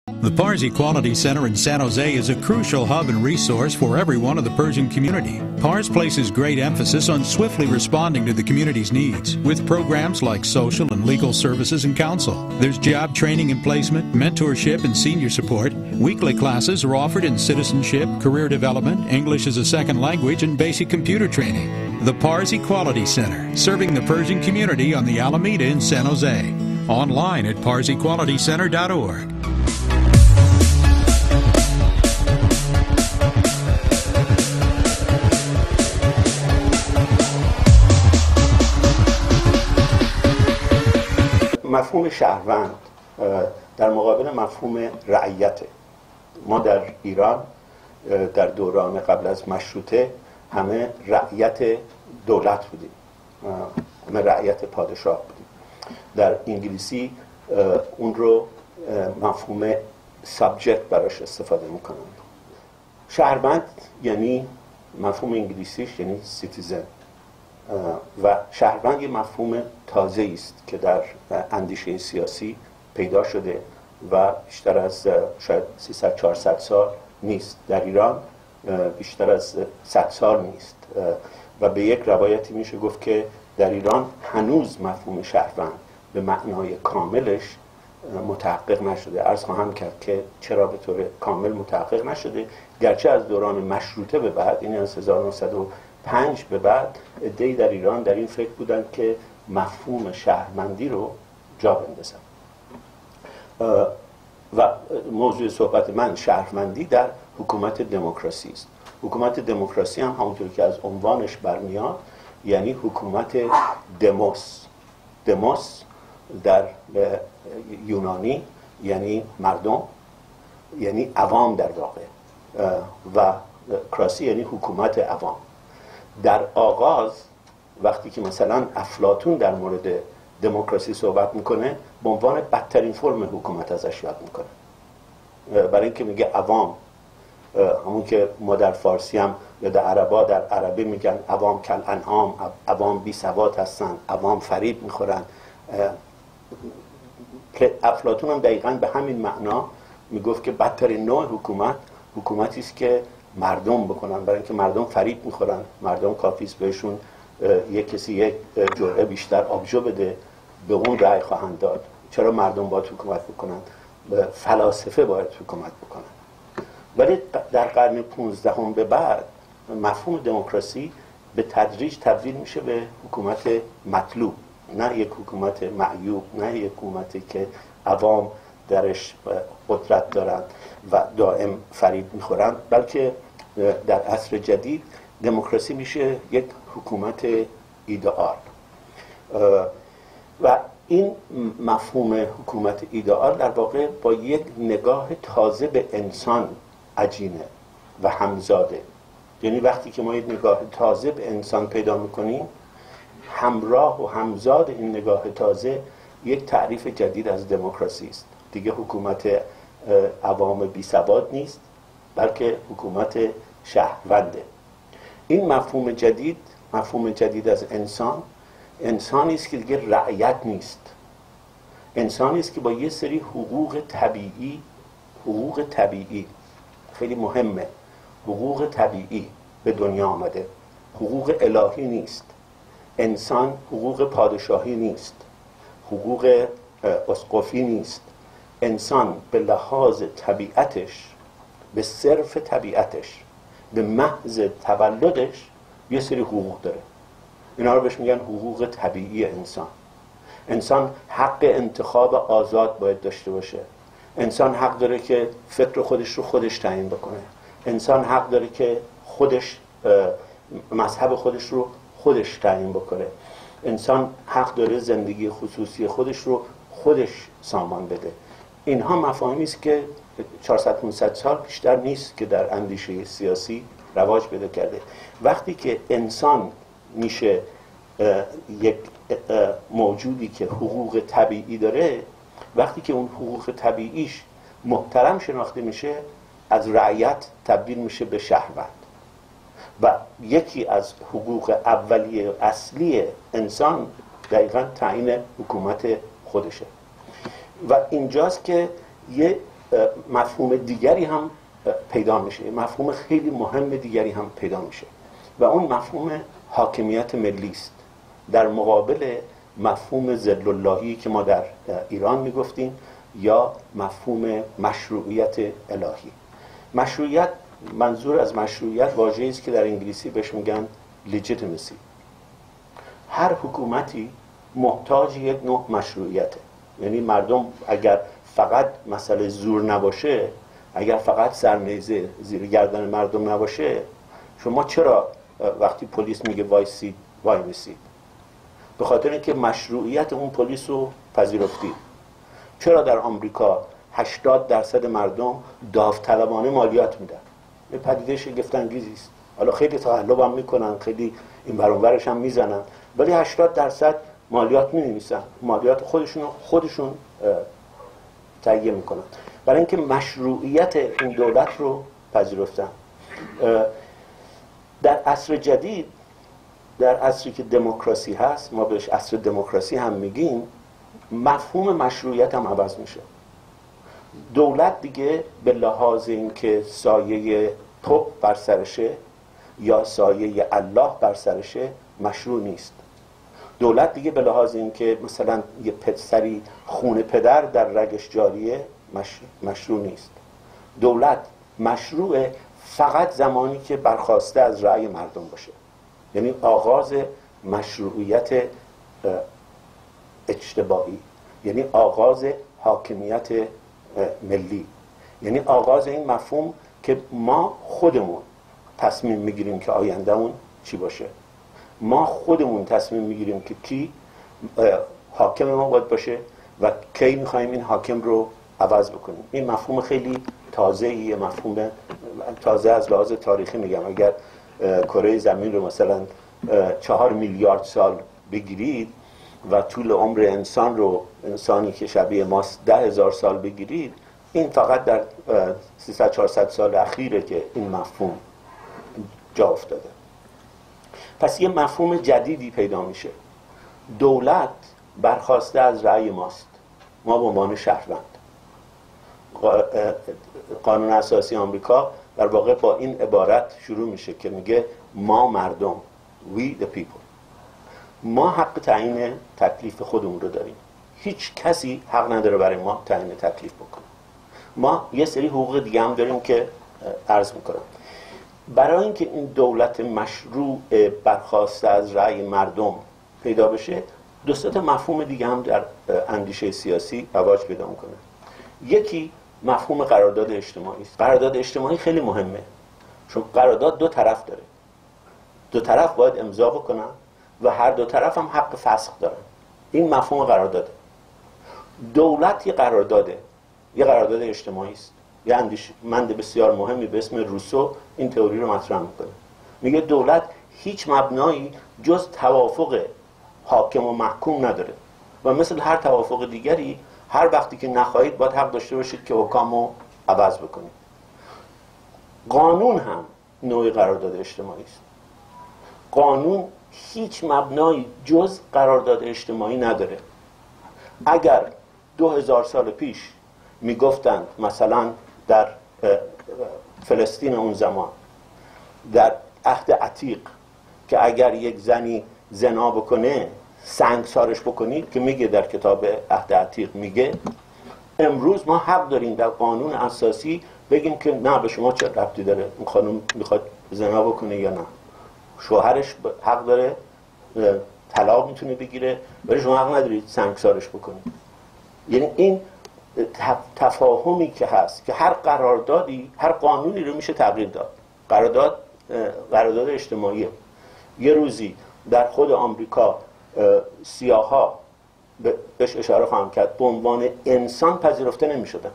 The PARS Equality Center in San Jose is a crucial hub and resource for everyone of the Persian community. PARS places great emphasis on swiftly responding to the community's needs with programs like social and legal services and counsel. There's job training and placement, mentorship and senior support. Weekly classes are offered in citizenship, career development, English as a second language, and basic computer training. The PARS Equality Center, serving the Persian community on the Alameda in San Jose. Online at parsequalitycenter.org. مفهوم شهروند در مقابل مفهوم رعیته. ما در ایران در دوران قبل از مشروطه همه رعیت دولت بودیم، همه رعیت پادشاه بودیم. در انگلیسی اون رو مفهوم سابجکت براش استفاده میکنن. شهروند یعنی مفهوم انگلیسیش یعنی سیتیزن و شهروند یه مفهوم تازه است که در اندیشه سیاسی پیدا شده و بیشتر از شاید 300-400 سال نیست. در ایران بیشتر از 100 سال نیست و به یک روایتی میشه گفت که در ایران هنوز مفهوم شهروند به معنای کاملش متحقق نشده. عرض خواهم کرد که چرا به طور کامل متحقق نشده، گرچه از دوران مشروطه به بعد، این از 1905 به بعد، عده‌ای در ایران در این فکر بودن که مفهوم شهروندی رو جا بندازن. و موضوع صحبت من شهروندی در حکومت دموکراسی است. حکومت دموکراسی هم همونطور که از عنوانش برمیاد یعنی حکومت دموس. دموس در یونانی یعنی مردم، یعنی عوام در واقع، و کراسی یعنی حکومت عوام. در آغاز وقتی که مثلا افلاطون در مورد دموکراسی صحبت میکنه به عنوان بدترین فرم حکومت ازش یاد میکنه، برای اینکه میگه عوام، همون که ما در فارسی هم یا در عربا در عربی میگن عوام کل انعام، عوام بی سواد هستن، عوام فریب میخورن. افلاطون هم دقیقاً به همین معنا میگفت که بدترین نوع حکومت حکومتی است که مردم بکنن، برای اینکه مردم فریب میخورن. مردم کافیست بهشون یک کسی یک جرعه بیشتر آبجو بده به اون رأی خواهند داد. چرا مردم باید حکومت بکنن؟ فلاسفه باید حکومت بکنن. ولی در قرن 15 به بعد مفهوم دموکراسی به تدریج تبدیل میشه به حکومت مطلوب، نه یک حکومت معیوب، نه یک حکومتی که عوام درش قدرت دارند و دائم فریب میخورند، بلکه در عصر جدید دموکراسی میشه یک حکومت ایدئال. و این مفهوم حکومت ایدئال در واقع با یک نگاه تازه به انسان عجینه و همزاده. یعنی وقتی که ما یک نگاه تازه به انسان پیدا میکنیم، همراه و همزاد این نگاه تازه یک تعریف جدید از دموکراسی است. دیگه حکومت عوام بی سواد نیست، بلکه حکومت شهرونده. این مفهوم جدید از انسان، انسانی است که دیگه رعیت نیست، انسانی است که با یه سری حقوق طبیعی خیلی مهمه، حقوق طبیعی به دنیا آمده. حقوق الهی نیست. انسان حقوق پادشاهی نیست، حقوق اسقفی نیست. انسان به لحاظ طبیعتش، به صرف طبیعتش، به محض تولدش یه سری حقوق داره. اینا رو بهش میگن حقوق طبیعی انسان. انسان حق انتخاب آزاد باید داشته باشه. انسان حق داره که فکر خودش رو خودش تعیین بکنه. انسان حق داره که خودش مذهب خودش رو خودش تعیین بکنه. انسان حق داره زندگی خصوصی خودش رو خودش سامان بده. اینها مفاهیمی است که 400-500 سال بیشتر نیست که در اندیشه سیاسی رواج پیدا کرده. وقتی که انسان میشه یک موجودی که حقوق طبیعی داره، وقتی که اون حقوق طبیعیش محترم شناخته میشه، از رعیت تبدیل میشه به شهروند. و یکی از حقوق اولیه اصلی انسان دقیقاً تعیین حکومت خودشه. و اینجاست که یه مفهوم دیگری هم پیدا میشه، مفهوم خیلی مهم دیگری هم پیدا میشه و اون مفهوم حاکمیت ملی است در مقابل مفهوم ذل اللهی که ما در ایران میگفتیم یا مفهوم مشروعیت الهی. مشروعیت، منظور از مشروعیت واژه‌ای است که در انگلیسی بهش میگن legitimacy. هر حکومتی محتاج یک نوع مشروعیته، یعنی مردم اگر فقط مسئله زور نباشه، اگر فقط سرنیزه زیر گردن مردم نباشه، شما چرا وقتی پلیس میگه وایسید وای میسید؟ به خاطر اینکه مشروعیت اون پلیس رو پذیرفتید. چرا در آمریکا 80% مردم داوطلبانه مالیات میدن؟ یه پدیده شگفت انگیزی است. حالا خیلی تقلب هم میکنن، خیلی این ور اون ورش هم میزنن، ولی 80% مالیات مینویسن، مالیات خودشون تهیه میکنن، برای اینکه مشروعیت این دولت رو پذیرفتن. در عصر جدید، در عصری که دموکراسی هست، ما بهش عصر دموکراسی هم میگیم، مفهوم مشروعیت هم عوض میشه. دولت دیگه به لحاظ اینکه سایه پاپ بر سرشه یا سایه الله بر سرشه مشروع نیست. دولت دیگه به لحاظ اینکه مثلا یه پسری خون پدر در رگش جاریه مشروع نیست. دولت مشروعه فقط زمانی که برخواسته از رأی مردم باشه، یعنی آغاز مشروعیت اجتماعی، یعنی آغاز حاکمیت ملی، یعنی آغاز این مفهوم که ما خودمون تصمیم میگیریم که آیندهمون چی باشه، ما خودمون تصمیم میگیریم که کی حاکم ما باید باشه و کی میخوایم این حاکم رو عوض بکنیم. این مفهوم خیلی تازه‌ایه، مفهوم تازه از لحاظ تاریخی میگم. اگر کره زمین رو مثلا 4 میلیارد سال بگیرید و طول عمر انسان رو، انسانی که شبیه ماست، 10,000 سال بگیرید، این فقط در 300-400 سال اخیره که این مفهوم جا افتاده. پس یه مفهوم جدیدی پیدا میشه. دولت برخواسته از رأی ماست، ما به عنوان شهروند. قانون اساسی آمریکا در واقع با این عبارت شروع میشه که میگه ما مردم، we the people، ما حق تعیین تکلیف خودمون رو داریم، هیچ کسی حق نداره برای ما تعیین تکلیف بکنه. ما یه سری حقوق دیگه هم داریم که عرض میکنم. برای اینکه این دولت مشروع برخواسته از رأی مردم پیدا بشه، دو تا مفهوم دیگه هم در اندیشه سیاسی رواج پیدا میکنه. یکی مفهوم قرارداد اجتماعی است. قرارداد اجتماعی خیلی مهمه، چون قرارداد دو طرف داره، دو طرف باید امضا بکنن و هر دو طرف هم حق فسخ دارن. این مفهوم قرارداده. دولت یه قرارداد اجتماعی است. یه اندیشمند بسیار مهمی به اسم روسو این تئوری رو مطرح میکنه. میگه دولت هیچ مبنایی جز توافق حاکم و محکوم نداره و مثل هر توافق دیگری هر وقتی که نخواهید باید حق داشته باشید که حکام رو عوض بکنید. قانون هم نوعی قرارداد اجتماعی است. قانون هیچ مبنایی جز قرارداد اجتماعی نداره. اگر 2000 سال پیش میگفتند مثلا در فلسطین اون زمان، در عهد عتیق، که اگر یک زنی زنا بکنه سنگسارش بکنید، که میگه در کتاب عهد عتیق میگه، امروز ما حق داریم در قانون اساسی بگیم که نه، به شما چه ربطی داره این خانم میخواد زنا بکنه یا نه. شوهرش حق داره طلاق میتونه بگیره ولی شما حق ندارید سنگسارش بکنید. یعنی این تفاهمی که هست که هر قراردادی، هر قانونی رو میشه تغییر داد. قرارداد اجتماعیه. یه روزی در خود آمریکا سیاها، بهش اشاره خواهم کرد، به عنوان انسان پذیرفته نمیشدن.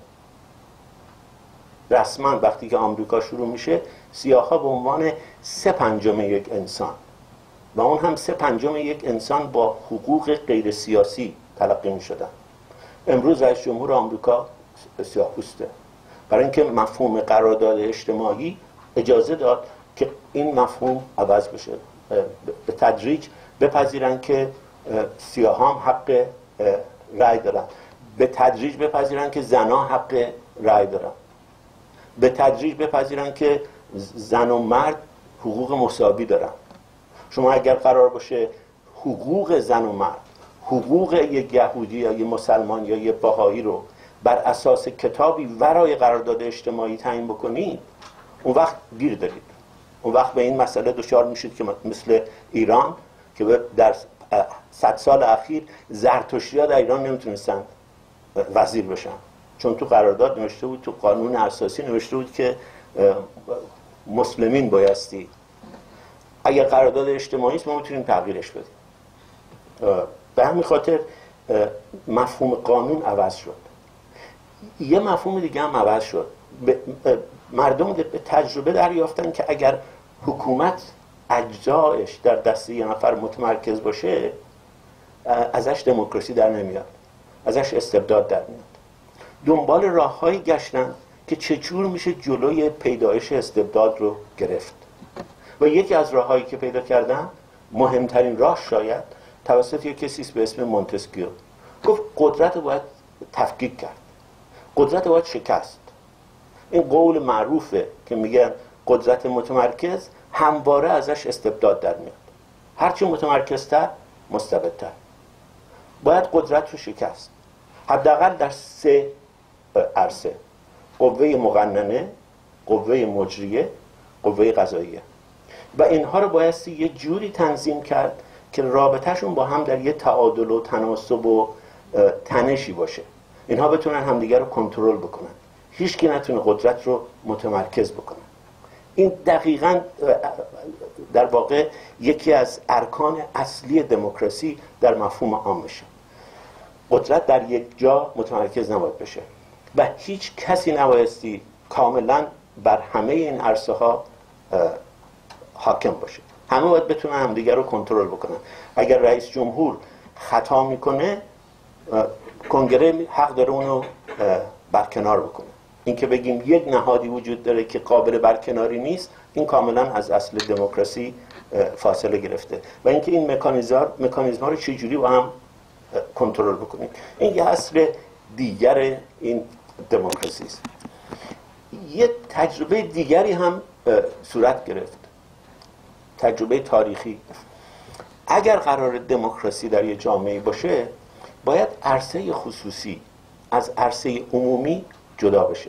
رسما وقتی که آمریکا شروع میشه، سیاها به عنوان 3/5 یک انسان و اون هم 3/5 یک انسان با حقوق غیر سیاسی تلقی میشدن. امروز رئیس جمهور آمریکا سیاه‌پوسته، برای اینکه مفهوم قرارداد اجتماعی اجازه داد که این مفهوم عوض بشه. به تدریج بپذیرن که سیاه‌ها هم حق رأی دارن، به تدریج بپذیرن که زنها حق رأی دارن. به تدریج بپذیرن که زن و مرد حقوق مساوی دارن. شما اگر قرار باشه حقوق زن و مرد، حقوق یک یهودی یا یک مسلمان یا یک بهایی رو بر اساس کتابی ورای قرارداد اجتماعی تعیین بکنید، اون وقت گیر دارید. اون وقت به این مسئله دچار میشید که مثل ایران که در 100 سال اخیر زرتشتی‌ها در ایران نمیتونستن وزیر بشن، چون تو قرارداد نوشته بود، تو قانون اساسی نوشته بود که مسلمین بایستی. اگر قرارداد اجتماعی است ما میتونیم تغییرش بدیم. به همین خاطر مفهوم قانون عوض شد. یه مفهوم دیگه هم عوض شد. مردم به تجربه دریافتن که اگر حکومت اجزایش در دست یه نفر متمرکز باشه، ازش دموکراسی در نمیاد، ازش استبداد در میاد. دنبال راههایی گشتن که چجور میشه جلوی پیدایش استبداد رو گرفت و یکی از راههایی که پیدا کردن، مهمترین راه شاید، توسط یک کسی به اسم مونتسکیو. گفت قدرت رو باید تفکیک کرد، قدرت رو باید شکست. این قول معروفه که میگن قدرت متمرکز همواره ازش استبداد در میاد. هرچی متمرکزتر مستبدتر. باید قدرت رو شکست، حداقل در 3 عرصه: قوه مقننه، قوه مجریه، قوه قضاییه. و اینها رو بایستی یه جوری تنظیم کرد که رابطهشون با هم در یه تعادل و تناسب و تنشی باشه. اینها بتونن همدیگر رو کنترل بکنن، هیچکی نتونه قدرت رو متمرکز بکنه. این دقیقاً در واقع یکی از ارکان اصلی دموکراسی در مفهوم عامشه. قدرت در یک جا متمرکز نباید بشه و هیچ کسی نبایستی کاملا بر همه این عرصه ها حاکم باشه. همه باید بتونن همدیگر رو کنترل بکنن. اگر رئیس جمهور خطا میکنه، کنگره حق داره اونو برکنار بکنه. این که بگیم یک نهادی وجود داره که قابل برکناری نیست، این کاملا از اصل دموکراسی فاصله گرفته. و اینکه این مکانیزم‌ها رو چجوری با هم کنترل بکنیم، این یه اصل دیگر این دموکراسی است. یه تجربه دیگری هم صورت گرفت، تجربه تاریخی. اگر قرار دموکراسی در یه جامعه باشه، باید عرصه خصوصی از عرصه عمومی جدا بشه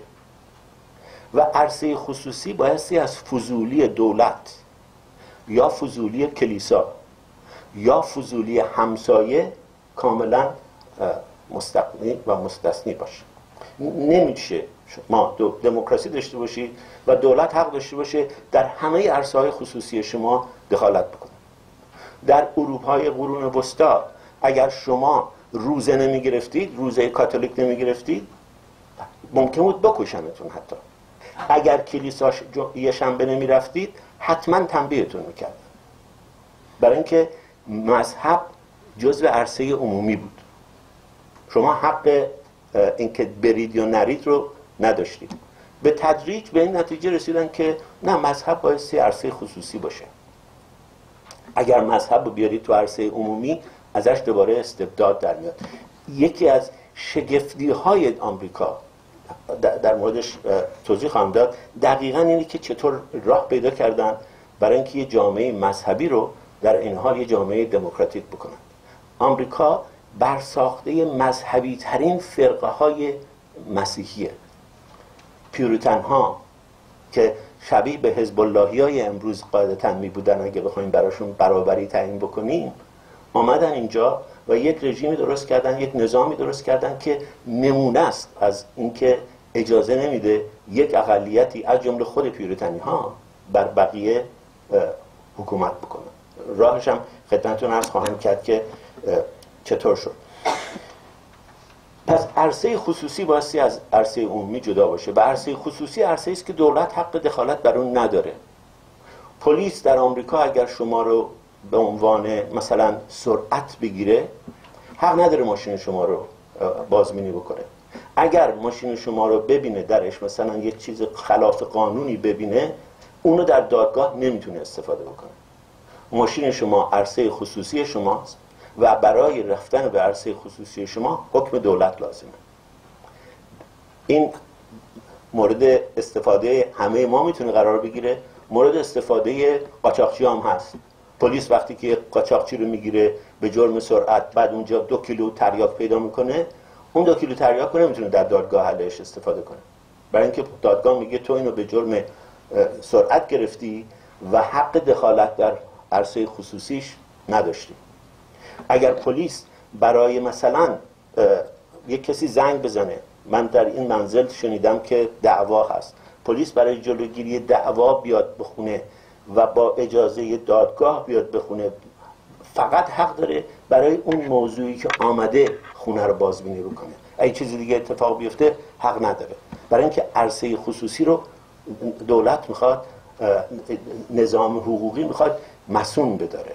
و عرصه خصوصی بایستی از فضولی دولت یا فضولی کلیسا یا فضولی همسایه کاملا مستقنی و مستثنی باشه. نمیشه ما دموکراسی داشته باشید و دولت حق داشته باشه در همه عرصه‌های خصوصی شما دخالت بکنه. در اروپای قرون وسطا اگر شما روزه نمی گرفتید، روزه کاتولیک نمی گرفتید، ممکن بود بکشنتون. حتی اگر کلیسا یه شنبه نمی رفتید، حتما تنبیهتون میکردن، برای اینکه مذهب جزء عرصه عمومی بود. شما حق اینکه برید یا نرید رو نداشتید. به تدریج به این نتیجه رسیدن که نه، مذهب بایستی عرصه خصوصی باشه. اگر مذهب رو بیارید تو عرصه عمومی، ازش دوباره استبداد در میاد. یکی از شگفتی های آمریکا، در موردش توضیح خواهم داد، دقیقاً اینه که چطور راه پیدا کردن برای اینکه یه جامعه مذهبی رو در این حال یه جامعه دموکراتیک بکنن. آمریکا برساخته مذهبی ترین فرقه های مسیحیه. پیوریتن ها که شبیه به حزب اللهی های امروز قاعدتاً می بودن، اگه بخوایم براشون برابری تعیین بکنیم، آمدن اینجا و یک رژیمی درست کردن، یک نظامی درست کردن که نمونه است از اینکه اجازه نمیده یک اقلیتی از جمله خود پیوریتنی ها بر بقیه حکومت بکنن. راهش هم خدمتتون عرض خواهم کرد که چطور شد. پس عرصه خصوصی بایستی از عرصه عمومی جدا باشه و عرصه خصوصی عرصه است که دولت حق دخالت در اون نداره. پلیس در آمریکا اگر شما رو به عنوان مثلا سرعت بگیره، حق نداره ماشین شما رو بازبینی بکنه. اگر ماشین شما رو ببینه درش مثلا یک چیز خلاف قانونی ببینه، اونو در دادگاه نمیتونه استفاده بکنه. ماشین شما عرصه خصوصی شماست و برای رفتن به عرصه خصوصی شما حکم دولت لازمه. این مورد استفاده همه ما میتونه قرار بگیره، مورد استفاده قاچاقچی هم هست. پلیس وقتی که قاچاقچی رو میگیره به جرم سرعت، بعد اونجا 2 کیلو تریاک پیدا میکنه، اون 2 کیلو تریاک رو نمیتونه در دادگاه حلش استفاده کنه، برای اینکه دادگاه میگه تو اینو به جرم سرعت گرفتی و حق دخالت در عرصه خصوصیش نداشتی. اگر پلیس برای مثلا یک کسی زنگ بزنه، من در این منزل شنیدم که دعوا هست، پلیس برای جلوگیری دعوا بیاد بخونه و با اجازه دادگاه بیاد بخونه، فقط حق داره برای اون موضوعی که آمده خونه رو بازبینی بکنه. اگه چیزی دیگه اتفاق بیفته حق نداره، برای اینکه عرصه خصوصی رو دولت میخواد، نظام حقوقی میخواد مصون بداره.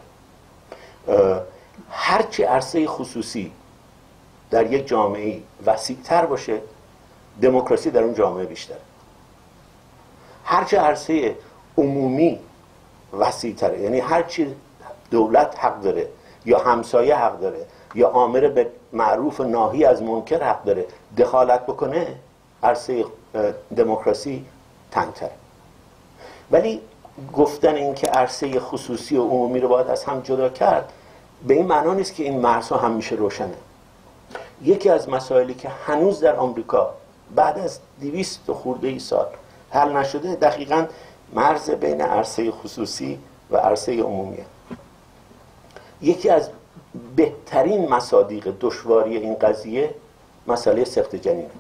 هرچی عرصه خصوصی در یک جامعه وسیع‌تر باشه، دموکراسی در اون جامعه بیشتره. هرچی عرصه عمومی وسیع‌تره، یعنی هرچی دولت حق داره یا همسایه حق داره یا آمر به معروف ناهی از منکر حق داره دخالت بکنه، عرصه دموکراسی تنگ‌تره. ولی گفتن این که عرصه خصوصی و عمومی رو باید از هم جدا کرد به این معنا نیست که این مرزها همیشه روشنه. یکی از مسائلی که هنوز در آمریکا بعد از 200 خورده سال حل نشده دقیقاً مرز بین عرصه خصوصی و عرصه عمومیه. یکی از بهترین مصادیق دشواری این قضیه مسئله سقط جنینه.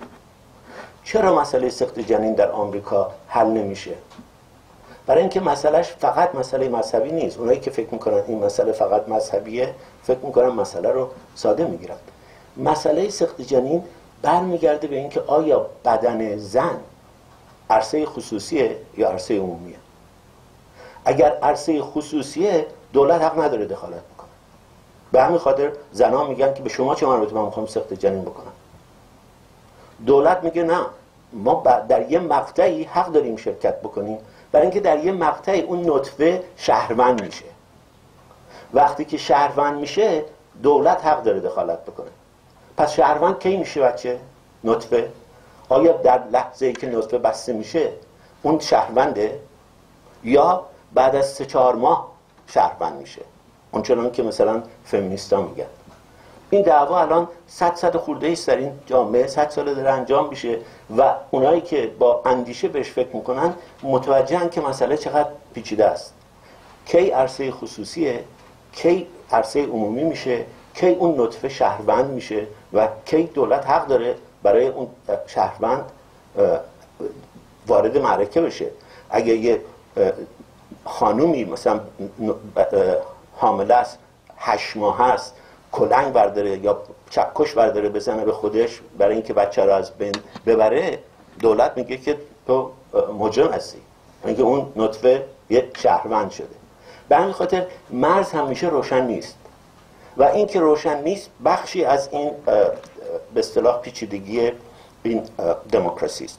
چرا مسئله سقط جنین در آمریکا حل نمیشه؟ برای اینکه مسئلهش فقط مسئله مذهبی نیست. اونایی که فکر میکنن این مسئله فقط مذهبیه فکر میکنن مسئله رو ساده میگیرن. مسئله سقط جنین برمیگرده به اینکه آیا بدن زن عرصه خصوصیه یا عرصه عمومیه. اگر عرصه خصوصیه دولت حق نداره دخالت بکنه. به همین خاطر زنها میگن که به شما چه مربوطه، من میخوام سقط جنین بکنم. دولت میگه نه، ما در یه مقطعی حق داریم شرکت بکنیم، برای اینکه در یه مقطعی اون نطفه شهروند میشه. وقتی که شهروند میشه دولت حق داره دخالت بکنه. پس شهروند کی میشه بچه؟ نطفه. آیا در لحظه‌ای که نطفه بسته میشه اون شهرونده یا بعد از 3-4 ماه شهروند میشه؟ اونچنان که مثلا فمینیستا میگن. این دعوا الان 100 خورده ایست در این جامعه، 100 ساله داره انجام میشه و اونایی که با اندیشه بهش فکر میکنن متوجهن که مسئله چقدر پیچیده است. کی عرصه خصوصیه، کی عرصه عمومی میشه، کی اون نطفه شهروند میشه و کی دولت حق داره برای اون شهروند وارد معرکه بشه. اگه یه خانومی مثلا حامله است، 8 ماه هست، کلنگ برداره یا چکش برداره بزنه به خودش برای اینکه بچه رو از بین ببره، دولت میگه که تو مجرم هستی، اینکه اون نطفه یه شهروند شده. به همین خاطر مرز همیشه روشن نیست و این که روشن نیست بخشی از این به اصطلاح پیچیدگی این دموکراسی است.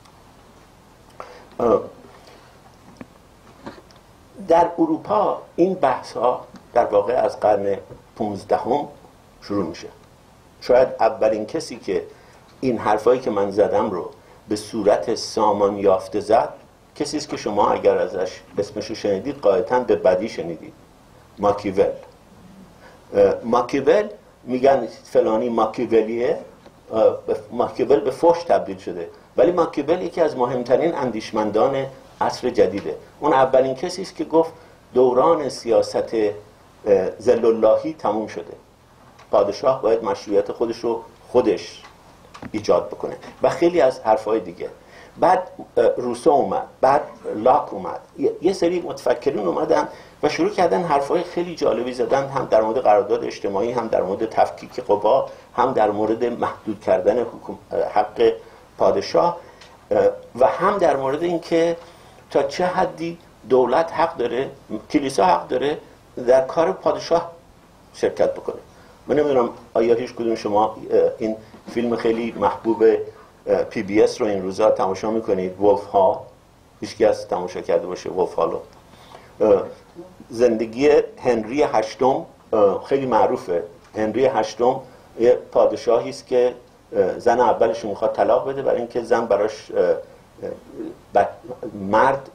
در اروپا این بحث ها در واقع از قرن 15 شروع میشه. شاید اولین کسی که این حرفایی که من زدم رو به صورت سامان یافته زد کسی است که شما اگر ازش اسمشو شنیدید قاعدتاً به بدی شنیدید، ماکیول. ماکیول میگن فلانی ماکیولیه، ماکیول به فحش تبدیل شده، ولی ماکیول یکی از مهمترین اندیشمندان عصر جدیده. اون اولین کسی است که گفت دوران سیاست ذل اللهی تموم شده، پادشاه باید مشروعیت خودش رو خودش ایجاد بکنه و خیلی از حرفای دیگه. بعد روسو اومد، بعد لاک اومد، یه سری متفکرین اومدن و شروع کردن حرفای خیلی جالبی زدن، هم در مورد قرارداد اجتماعی، هم در مورد تفکیک قوا، هم در مورد محدود کردن حق پادشاه و هم در مورد اینکه تا چه حدی دولت حق داره، کلیسا حق داره در کار پادشاه شرکت بکنه. من نمیدونم آیا هیچ کدوم شما این فیلم خیلی محبوب PBS رو این روزا تماشا میکنید، ولف ها؟ هیچ کس تماشا کرده باشه ولف ها رو؟ زندگی هنری هشتم خیلی معروفه. هنری هشتم یه پادشاهی است که زن اولش رو میخواد طلاق بده برای اینکه زن براش مرد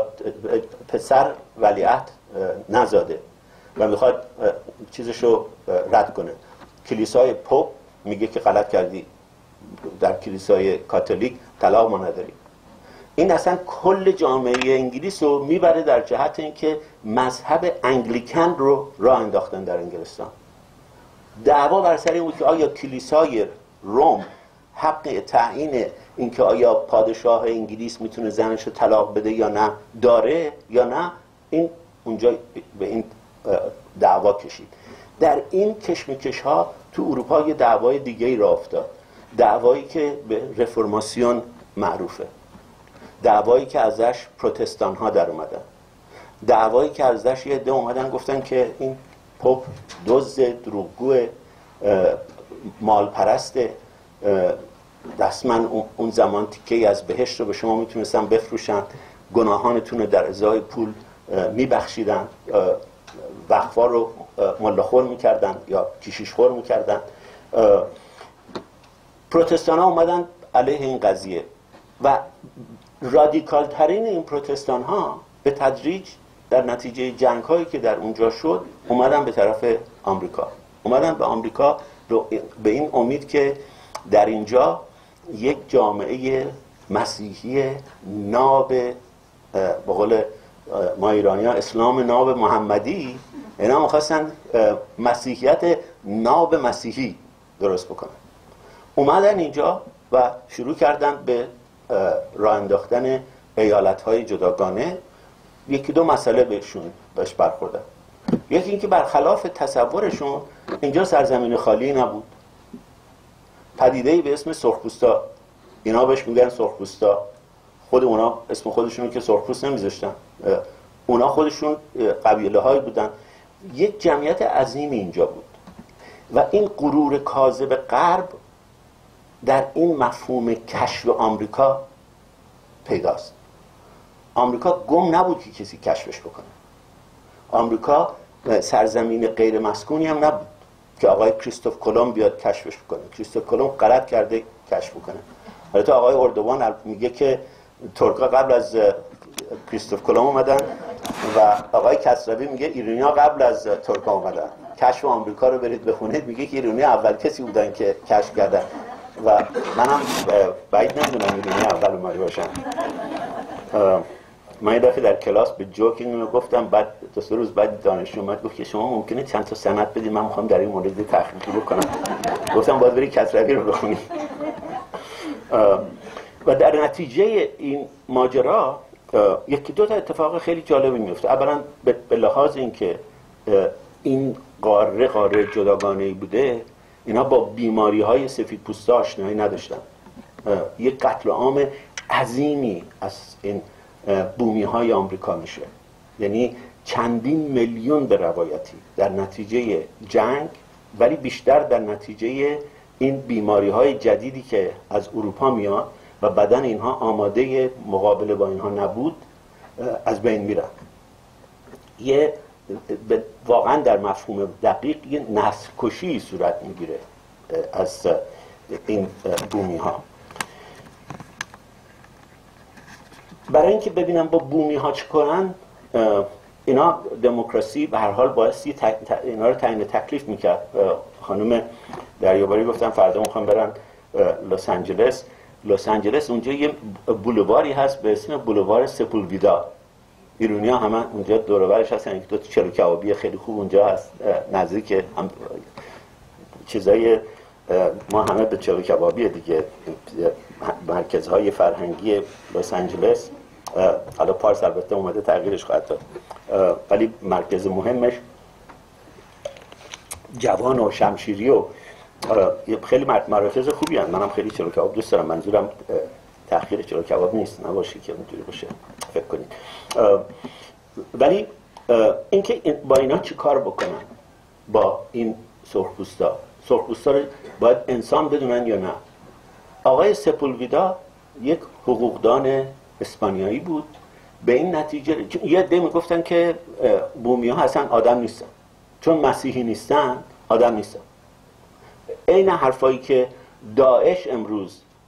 پسر ولیعهد نزاده و میخواد چیزشو رد کنه. کلیسای پوپ میگه که غلط کردی، در کلیسای کاتولیک طلاق ما نداریم. این اصلا کل جامعه انگلیس رو میبره در جهت اینکه مذهب انگلیکن رو راه انداختن در انگلستان. دعوا بر سر این بود که آیا کلیسای روم حق تعیین اینکه آیا پادشاه انگلیس میتونه زنش رو طلاق بده یا نه داره یا نه. این اونجا به این دعوا کشید. در این کشمکش ها تو اروپا یه دعوای دیگه ای راه افتاد، دعوایی که به رفرماسیون معروفه، دعوایی که ازش پروتستان ها در اومدن، دعوایی که ازش یه عده اومدن گفتن که این پاپ دزد، دروغگو، مالپرسته، رسما اون زمان تیکه‌ای از بهشت رو به شما میتونستن بفروشن، گناهانتون رو در ازای پول میبخشیدن، وقفا رو ملاخور میکردن یا کشیشخور میکردن. پروتستان ها اومدن علیه این قضیه و رادیکال ترین این پروتستان ها به تدریج در نتیجه جنگ هایی که در اونجا شد اومدن به طرف آمریکا، اومدن به آمریکا به این امید که در اینجا یک جامعه مسیحی ناب، به قول ما ایرانی ها اسلام ناب محمدی، اینا میخواستن مسیحیت ناب مسیحی درست بکنن. اومدن اینجا و شروع کردن به راه انداختن ایالت‌های جداگانه. یکی دو مسئله بهش برخوردن. یکی اینکه برخلاف تصورشون اینجا سرزمین خالی نبود. پدیده‌ای به اسم سرخپوستا، اینا بهش میگن سرخپوستا، خود اونا اسم خودشونو که سرخپوست نمیذاشتن، اونا خودشون قبیله‌هایی بودن. یک جمعیت عظیمی اینجا بود و این غرور کاذب غرب در این مفهوم کشف آمریکا پیداست. آمریکا گم نبود که کسی کشفش بکنه. آمریکا سرزمین غیر مسکونی هم نبود که آقای کریستوف کلمب بیاد کشفش بکنه. کریستوف کلمب غلط کرده کشف بکنه. البته آقای اردوان میگه که ترکا قبل از کریستوف کلمب اومدن و آقای کسروی میگه ایرانی‌ها قبل از ترکا اومدن. کشف آمریکا رو برید بخونید، میگه که ایرانی اول کسی بودن که کشف کردن و منم بعید نمیدونم ایرانی اول اومده باشن. من یه دفعه در کلاس به جوک اینو گفتم، بعد دو سه روز بعد دانشجو اومد گفت که شما ممکنه چند تا سند بدید، من میخوام در این مورد تحقیق بکنم. گفتم باید بری کسروی رو بخونی. و در نتیجه این ماجرا یکی دو تا اتفاق خیلی جالبی میفته. اولا به لحاظ اینکه این قاره جداگانه‌ای بوده، اینا با بیماری‌های سفیدپوستا آشنایی نداشتن. یک قتل عام عظیمی از این بومی‌های آمریکا میشه، یعنی چندین میلیون به روایتی در نتیجه جنگ، ولی بیشتر در نتیجه این بیماری‌های جدیدی که از اروپا میاد و بدن اینها آماده مقابله با اینها نبود، از بین میرن. واقعا در مفهوم دقیق یه نسل کشی صورت میگیره از این بومی ها. برای اینکه ببینم با بومی ها چه کنن، اینا دموکراسی به هر حال بایستی اینا رو تعیین تکلیف میکرد. خانم دریاباری گفتن فردا میخوام برن لس آنجلس. اونجا یه بولواری هست به اسم بولوار سپولویدا. ایرونیا همه اونجا دور و برش هستن. یک دو تا چلو کبابی خیلی خوب اونجا هست نزدیک هم چیزای ما همه به چلو کبابی دیگه. مرکزهای فرهنگی لس آنجلس، حالا پارس البته اومده تغییرش خواهد داد، ولی مرکز مهمش جوان و شمشیری و خیلی مراکز خوبی هست. منم خیلی چلو کباب دوست دارم. منظورم تأخیر چلو کباب نیست، نباشه که اونجوری باشه فکر کنید. ولی اینکه با اینا چی کار بکنن، با این سرخپوستا رو باید انسان بدونن یا نه. آقای سپولویدا یک حقوقدان اسپانیایی بود. به این نتیجه یه عده میگفتن که بومی ها اصلا آدم نیستن، چون مسیحی نیستن آدم نیستن. این حرفایی که داعش امروز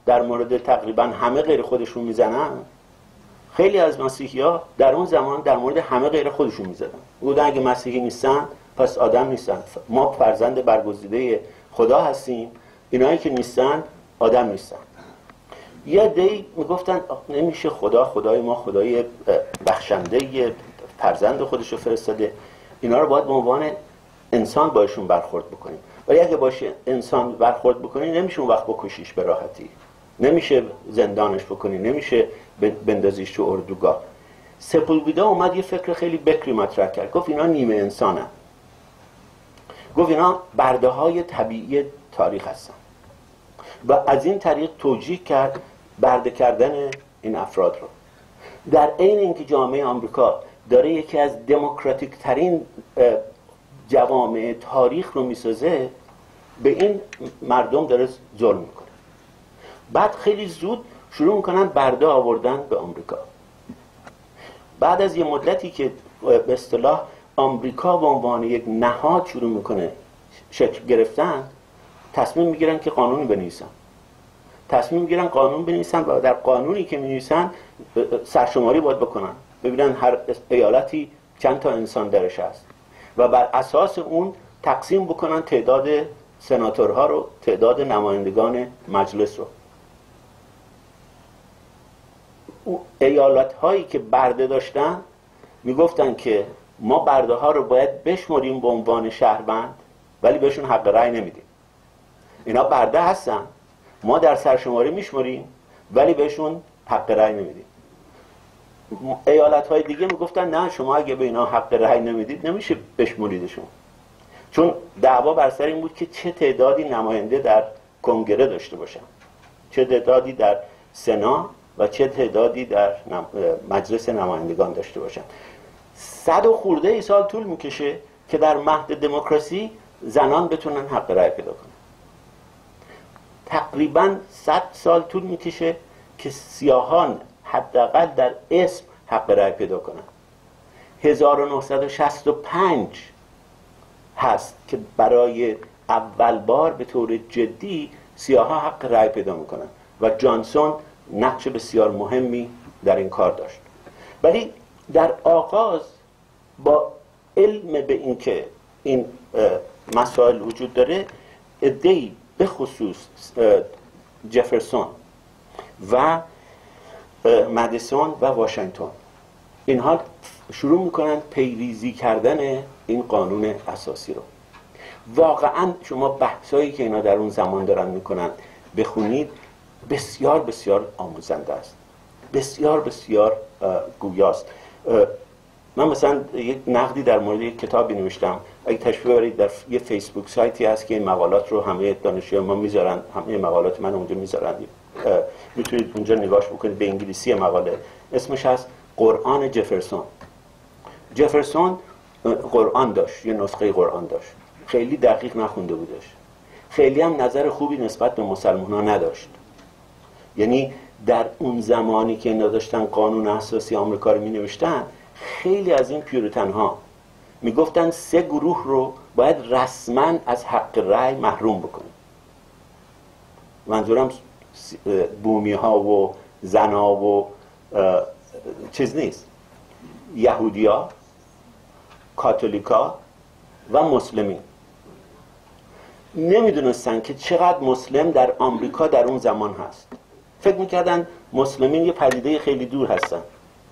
در مورد تقریبا همه غیر خودشون میزنن، خیلی از مسیحی‌ها در اون زمان در مورد همه غیر خودشون میزدن. گفتن اگه مسیحی نیستن پس آدم نیستن، ما فرزند برگزیده خدا هستیم، اینایی که نیستن آدم نیستن. یه عده‌ای میگفتن نمیشه، خدای ما خدای بخشنده، فرزند خودش رو فرستاده، اینا رو باید به عنوان انسان باشون برخورد بکنیم. ولی اگه باشه انسان برخورد بکنی نمیشه اون وقت بکشیش به راحتی، نمیشه زندانش بکنی، نمیشه بندازیش تو اردوگاه. سپولویدا اومد یه فکر خیلی بکری مطرح کرد، گفت اینا نیمه انسانن، گفت اینا برده های طبیعی تاریخ هستن و از این طریق توجیه کرد برده کردن این افراد رو. در عین اینکه جامعه آمریکا داره یکی از دموکراتیک ترین جوامع تاریخ رو میسازه، به این مردم داره ظلم میکنه. بعد خیلی زود شروع میکنن برده آوردن به آمریکا. بعد از یه مدتی که به اصطلاح آمریکا به عنوان یک نهاد شروع میکنه شکل گرفتن، تصمیم میگیرن که قانون بنویسن. تصمیم میگیرن قانون بنویسن و در قانونی که می‌نویسن سرشماری باید بکنن، ببینن هر ایالتی چند تا انسان درش هست و بر اساس اون تقسیم بکنن تعداد سناتورها رو، تعداد نمایندگان مجلس رو. ایالت هایی که برده داشتن میگفتن که ما برده ها رو باید بشمریم به عنوان شهروند ولی بهشون حق رأی نمیدیم. اینا برده هستن، ما در سرشماری میشمریم ولی بهشون حق رأی نمیدیم. ایالت های دیگه میگفتن نه، شما اگه به اینا حق رأی نمیدید نمیشه بشمریدشون، چون دعوا بر سر این بود که چه تعدادی نماینده در کنگره داشته باشن، چه تعدادی در سنا و چه تعدادی در مجلس نمایندگان داشته باشن. 100 و خورده سال طول میکشه که در مهد دموکراسی زنان بتونن حق رأی پیدا کنن. تقریبا 100 سال طول میکشه که سیاهان حداقل در اسم حق رأی پیدا کنن. 1965 هست که برای اول بار به طور جدی سیاها حق رأی پیدا میکنن و جانسون نقش بسیار مهمی در این کار داشت. ولی در آغاز با علم به این که این مسائل وجود داره، عده‌ای به خصوص جفرسون و مدیسون و واشنگتن، اینها شروع میکنن پیریزی کردن این قانون اساسی رو. واقعا شما بحثایی که اینا در اون زمان دارن میکنن بخونید، بسیار بسیار آموزنده است، بسیار بسیار گویاست. من مثلا یک نقدی در مورد یک کتابی نوشتم، اگه تشریف ببرید در یه فیسبوک سایتی هست که این مقالات رو همه دانشجویان ما میذارن، همه مقالات من اونجا میذارن، میتونید اونجا نگاش بکنید، به انگلیسی مقاله، اسمش هست قرآن جفرسون. جفرسون قرآن داشت، یه نسخه قرآن داشت، خیلی دقیق نخونده بودش، خیلی هم نظر خوبی نسبت به مسلمان ها نداشت. یعنی در اون زمانی که اینا داشتن قانون اساسی آمریکا رو می نوشتن، خیلی از این پیوریتن ها می گفتن 3 گروه رو باید رسما از حق رأی محروم بکنیم. منظورم بومی ها و زنا و چیز نیست، یهودیا، کاتولیکا و مسلمین. نمیدونستن که چقدر مسلم در آمریکا در اون زمان هست. فکر میکردن مسلمین یه پدیده خیلی دور هستن،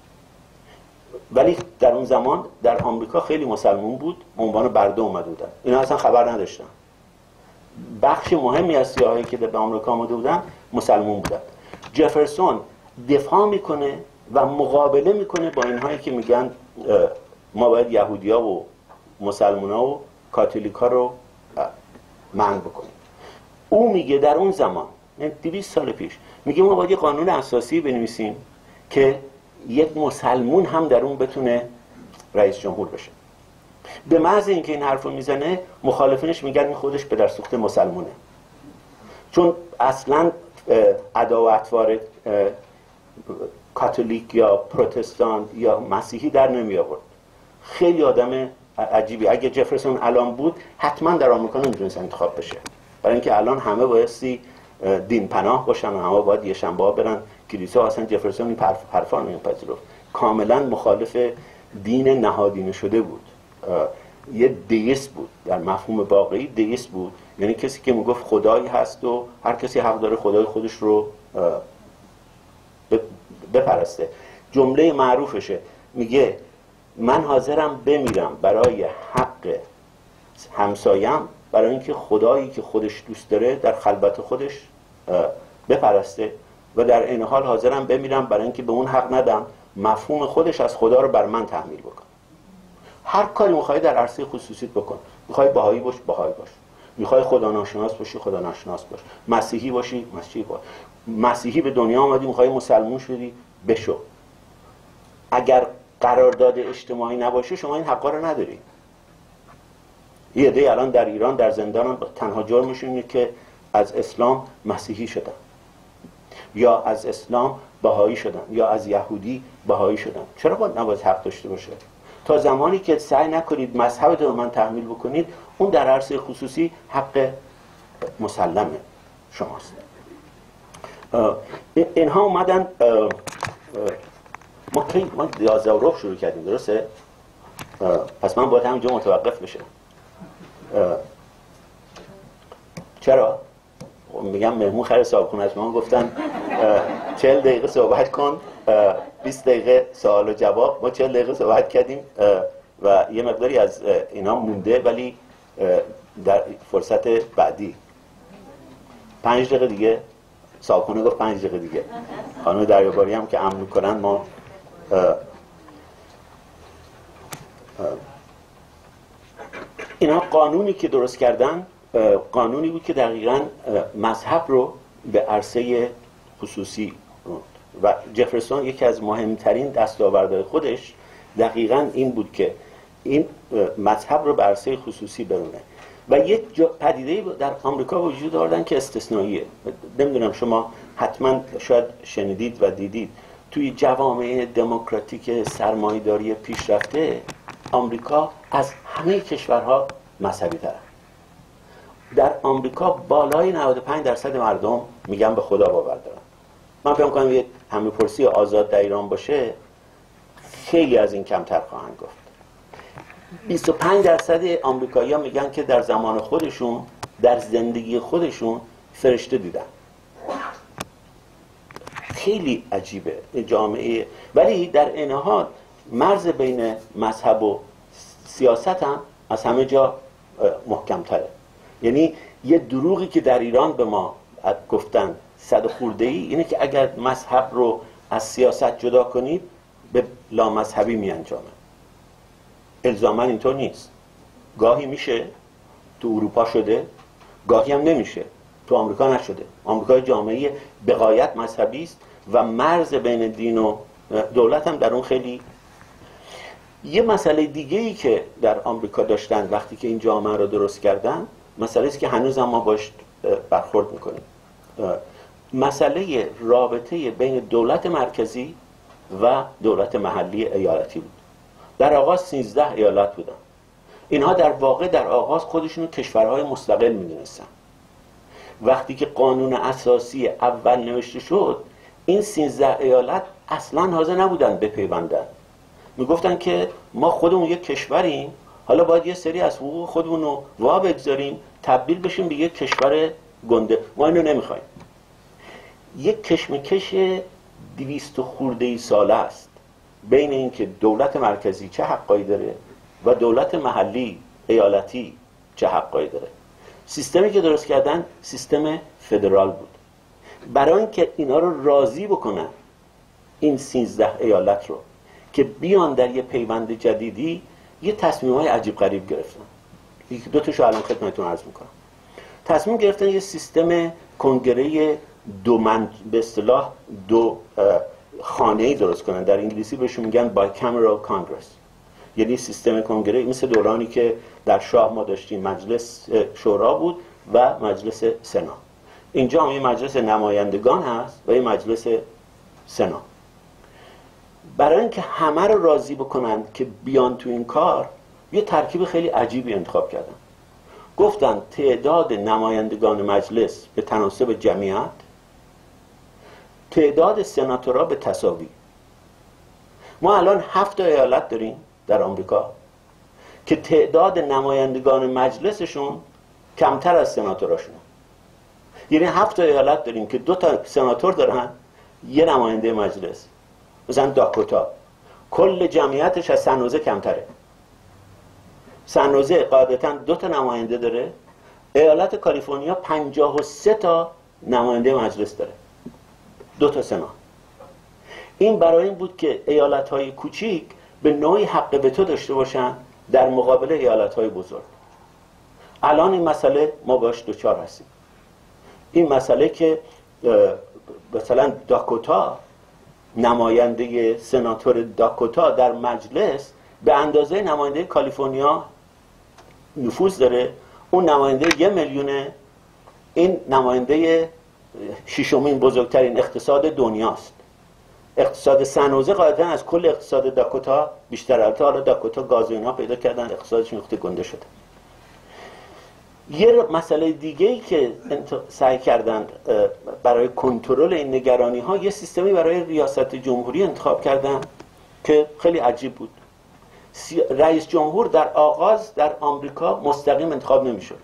ولی در اون زمان در آمریکا خیلی مسلمون بود، عنوان برده اومده بودن، اینا اصلا خبر نداشتن. بخش مهمی از سیاهایی که به آمریکا آمده بودن مسلمون بودن. جفرسون دفاع میکنه و مقابله میکنه با اینهایی که میگن ما باید یهودیا و مسلمونا و کاتولیکا رو منع بکنیم. او میگه در اون زمان 200 سال پیش، میگه ما باید یه قانون اساسی بنویسیم که یک مسلمون هم در اون بتونه رئیس جمهور بشه. به محض اینکه این حرفو میزنه، مخالفینش میگن این خودش پدر سوخت مسلمونه، چون اصلا عداوتوار کاتولیک یا پروتستان یا مسیحی در نمی آورد. خیلی آدم عجیبی. اگه جفرسون الان بود حتما در آمریکا نمیتونست انتخاب بشه، برای اینکه الان همه بایستی دین پناه باشن و همه باید یه شنبه ها برن کلیسا. اصلا جفرسون این حرفا رو نمیپذیرفت، کاملا مخالف دین نهادینه شده بود. یه دیست بود، در مفهوم واقعی دیست بود، یعنی کسی که میگفت خدایی هست و هر کسی حق داره خدای خودش رو بپرسته. جمله معروفشه، میگه من حاضرم بمیرم برای حق همسایم، برای اینکه خدایی که خودش دوست داره در خلوت خودش بپرسته، و در این حال حاضرم بمیرم برای اینکه به اون حق ندم مفهوم خودش از خدا رو بر من تحمیل بکن. هر کاری میخوای در عرصه خصوصیت بکن. میخوای بهایی باش، بهایی باش. میخوای خدا ناشناس باشی، خدا ناشناس باش. مسیحی باشی، مسیحی باش. مسیحی به دنیا آمدی، میخوای مسلمون شدی، بشو. اگر قرارداد اجتماعی نباشه شما این حقا رو نداری. یه عده الان در ایران در زندان تنها جرمشون اینه که از اسلام مسیحی شدن، یا از اسلام بهایی شدن، یا از یهودی بهایی شدن. چرا باید نباید حق داشته باشه؟ تا زمانی که سعی نکنید مذهب رو من تحمیل بکنید، اون در عرصه خصوصی حق مسلم شماست. اینها اومدن، ما 11 شروع کردیم، درسته؟ پس من باید همینجا متوقف بشم. چرا؟ میگم مهمون خیر صاحبخونه است. من گفتن 40 دقیقه صحبت کن، 20 دقیقه سوال و جواب. ما 40 دقیقه صحبت کردیم و یه مقداری از اینا مونده، ولی در فرصت بعدی 5 دقیقه دیگه صاحبخونه گفت 5 دقیقه دیگه. خانم دریاباری هم که امن کنن. ما اینا قانونی که درست کردن قانونی بود که دقیقاً مذهب رو به عرصه خصوصی روند و جفرسون یکی از مهمترین دستاوردهای خودش دقیقاً این بود که این مذهب رو به عرصه خصوصی برونه. و یک پدیده در آمریکا وجود آوردن که استثنائیه. نمیدونم شما حتما شاید شنیدید و دیدید، توی جوامع دموکراتیک سرمایه‌داری پیشرفته آمریکا از همه کشورها مذهبی تره. در آمریکا بالای 95% مردم میگن به خدا باور دارن. من فکر می‌کنم یه همه‌پرسی آزاد در ایران باشه خیلی از این کمتر خواهند گفت. 25% آمریکایی‌ها میگن که در زمان خودشون در زندگی خودشون فرشته دیدن. خیلی عجیبه جامعه، ولی در این حال مرز بین مذهب و سیاست هم از همه جا محکم تره. یعنی یه دروغی که در ایران به ما گفتن 100 خورده‌ای اینه که اگر مذهب رو از سیاست جدا کنید به لامذهبی می انجامه. الزاما اینطور نیست. گاهی میشه، تو اروپا شده، گاهی هم نمیشه. تو آمریکا نشده. آمریکا جامعه بغایت مذهبی است و مرز بین دین و دولت هم در اون خیلی. یه مسئله دیگه ای که در آمریکا داشتن وقتی که این جامعه رو درست کردن، مسئله است که هنوز هم ما باش برخورد میکنیم. مسئله رابطه بین دولت مرکزی و دولت محلی ایالتی بود. در آغاز 13 ایالت بودن. اینها در واقع در آغاز خودشون کشورهای مستقل میدونستن. وقتی که قانون اساسی اول نوشته شد، این 13 ایالت اصلا حاضر نبودن بپیوندن. میگفتن که ما خودمون یک کشوریم، حالا باید یه سری از حقوق خودمون رو وا بگذاریم، تبدیل بشیم به یک کشور گنده. ما اینو نمیخوایم. یک کشمکش 200 خورده ساله است بین اینکه دولت مرکزی چه حقایی داره و دولت محلی ایالتی چه حقایی داره. سیستمی که درست کردن سیستم فدرال بود. برای اینکه اینا رو راضی بکنن، این 13 ایالت رو که بیان در یه پیوند جدیدی، یه تصمیم‌های عجیب غریب گرفتن. یکی دو تاشو الان خدمتتون عرض میکنم. تصمیم گرفتن یه سیستم کنگره به اصطلاح دو خانه‌ای درست کنن. در انگلیسی بهشون میگن بایکامرال کانگرس. یعنی سیستم کنگره مثل دورانی که در شاه ما داشتیم مجلس شورا بود و مجلس سنا. اینجا هم یه مجلس نمایندگان هست و یه مجلس سنا. برای اینکه همه رو راضی بکنن که بیان تو این کار، یه ترکیب خیلی عجیبی انتخاب کردن. گفتن تعداد نمایندگان مجلس به تناسب جمعیت، تعداد سناتورها به تساوی. ما الان 7 ایالت داریم در آمریکا که تعداد نمایندگان مجلسشون کمتر از سناتوراشون. یعنی 7 ایالت داریم که 2 تا سناتور دارن، 1 نماینده مجلس. مثلا داکوتا کل جمعیتش از سنوزه کمتره. سنوزه قاعدتا 2 تا نماینده داره. ایالت کالیفرنیا 53 تا نماینده مجلس داره، 2 تا سنا. این برای این بود که ایالت‌های کوچیک به نوعی حق وتو داشته باشن در مقابل ایالت‌های بزرگ. الان این مسئله ما باش دوچار هستیم. این مسئله که مثلا داکوتا، نماینده سناتور داکوتا در مجلس به اندازه نماینده کالیفرنیا نفوذ داره. اون نماینده 1 میلیونه، این نماینده 6مین بزرگترین اقتصاد دنیاست. اقتصاد سنوزه قاعدتا از کل اقتصاد داکوتا بیشتر. البته حالا داکوتا گاز و اینا پیدا کردن، اقتصادش نقطه گنده شده. یه مسئله دیگه ای که سعی کردن برای کنترل این نگرانی ها، یه سیستمی برای ریاست جمهوری انتخاب کردن که خیلی عجیب بود. رئیس جمهور در آغاز در آمریکا مستقیم انتخاب نمیشد.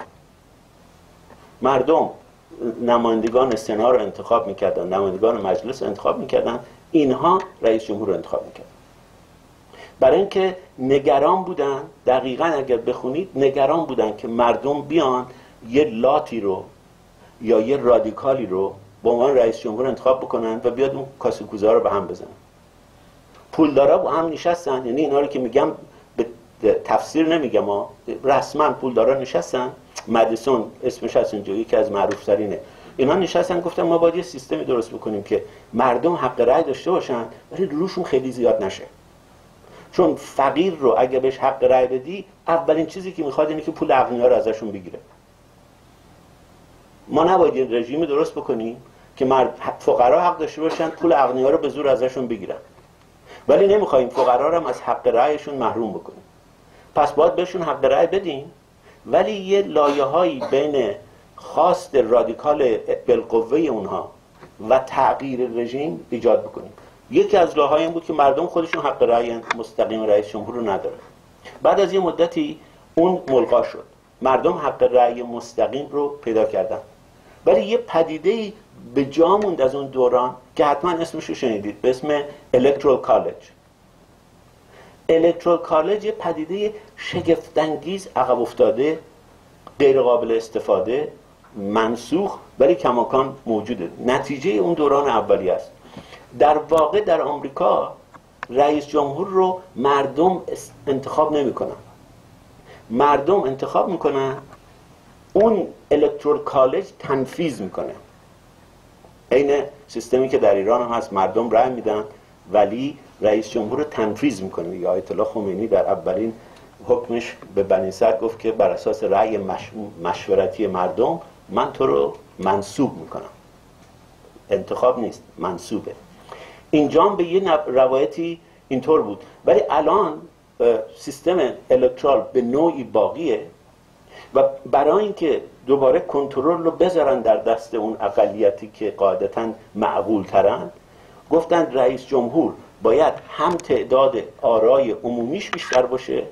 مردم نمایندگان سنا رو انتخاب میکردن، نمایندگان مجلس رو انتخاب میکردن، اینها رئیس جمهور رو انتخاب میکردن. برای اینکه نگران بودن، دقیقاً اگر بخونید نگران بودن که مردم بیان یه لاتی رو یا یه رادیکالی رو به عنوان رئیس جمهور انتخاب بکنن و بیاد اون کاسه کوزه رو به هم بزنن. پولدارا با هم نشستن، یعنی اینا رو که میگم به تفسیر نمیگم، رسما پولدارا نشستن. مدیسون اسمش هست اینجا، یکی از معروف ترینه. اینا نشستن گفتن ما باید یه سیستمی درست بکنیم که مردم حق رأی داشته باشن ولی روشون خیلی زیاد نشه. چون فقیر رو اگه بهش حق رأی بدی، اولین چیزی که میخواد اینه که پول اغنیا رو ازشون بگیره. ما نباید یه رژیمی درست بکنیم که فقرا حق داشته باشن پول اغنیا رو به زور ازشون بگیرن، ولی نمیخوایم فقرا رو هم از حق رأیشون محروم بکنیم. پس باید بهشون حق رأی بدیم، ولی یه لایه‌هایی بین خواست رادیکال بالقوه اونها و تغییر رژیم ایجاد بکنیم. یکی از راه‌های این بود که مردم خودشون حق رأی مستقیم رئیس جمهور رو نداره. بعد از یه مدتی اون ملغا شد، مردم حق رأی مستقیم رو پیدا کردن. ولی یه پدیده‌ای به جا موند از اون دوران که حتما اسمش رو شنیدید، به اسم الکترال کالج. الکترال کالج یه پدیده شگفت‌انگیز عقب افتاده، غیر قابل استفاده، منسوخ، ولی کماکان موجوده. نتیجه اون دوران اولی است. در واقع در آمریکا رئیس جمهور رو مردم انتخاب نمی‌کنن. مردم انتخاب میکنن، اون الکترال کالج تنفیذ میکنه. عین سیستمی که در ایران هم هست، مردم رأی میدن ولی رئیس جمهور رو تنفیذ میکنه. یا آیت الله خمینی در اولین حکمش به بنی صدر گفت که بر اساس رأی مشورتی مردم من تو رو منصوب میکنم. انتخاب نیست، منصوبه. اینجا به یه روایتی اینطور بود، ولی الان سیستم الکترال به نوعی باقیه و برای اینکه دوباره کنترل رو بذارن در دست اون اقلیتی که قاعدتاً معقول ترن، گفتن رئیس جمهور باید هم تعداد آرای عمومیش بیشتر باشه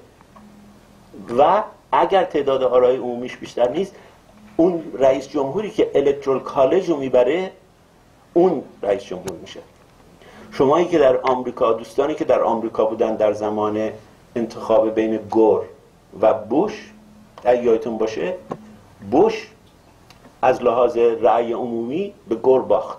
و اگر تعداد آرای عمومیش بیشتر نیست، اون رئیس جمهوری که الکترال کالج رو میبره اون رئیس جمهور میشه. شمایی که در آمریکا، دوستانی که در آمریکا بودن در زمان انتخاب بین گور و بوش، اگه یادتون باشه بوش از لحاظ رأی عمومی به گور باخت،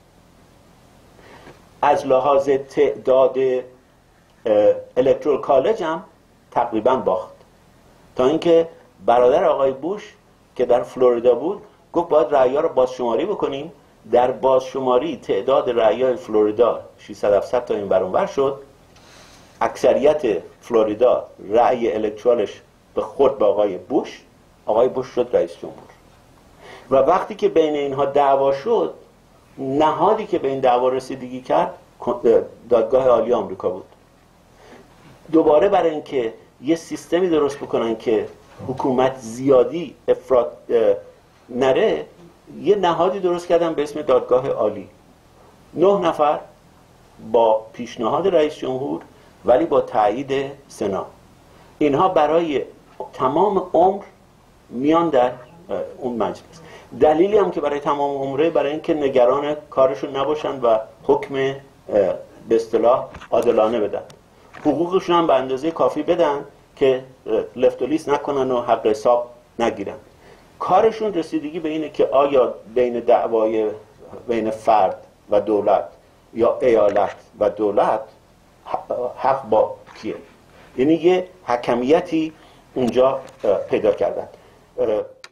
از لحاظ تعداد الکترال کالج هم تقریبا باخت، تا اینکه برادر آقای بوش که در فلوریدا بود گفت باید رأی‌ها رو بازشماری بکنیم. در بازشماری تعداد رأی‌های فلوریدا 600-700 تا این بر اون ور شد. اکثریت فلوریدا رأی الکترالش به خورد به آقای بوش. آقای بوش شد رئیس جمهور. و وقتی که بین اینها دعوا شد، نهادی که به این دعوا رسیدگی کرد دادگاه عالی آمریکا بود. دوباره برای اینکه یه سیستمی درست بکنن که حکومت زیادی افراد نره، یه نهادی درست کردن به اسم دادگاه عالی. 9 نفر با پیشنهاد رئیس جمهور ولی با تایید سنا. اینها برای تمام عمر میان در اون مجلس. دلیلی هم که برای تمام عمره، برای اینکه نگران کارشون نباشن و حکم به اصطلاح عادلانه بدن، حقوقشون هم به اندازه کافی بدن که لفت و لیست نکنن و حق حساب نگیرن. کارشون رسیدگی به اینه که آیا بین دعوای بین فرد و دولت یا ایالت و دولت حق با کیه، یعنی یه حکمیتی اونجا پیدا کردن.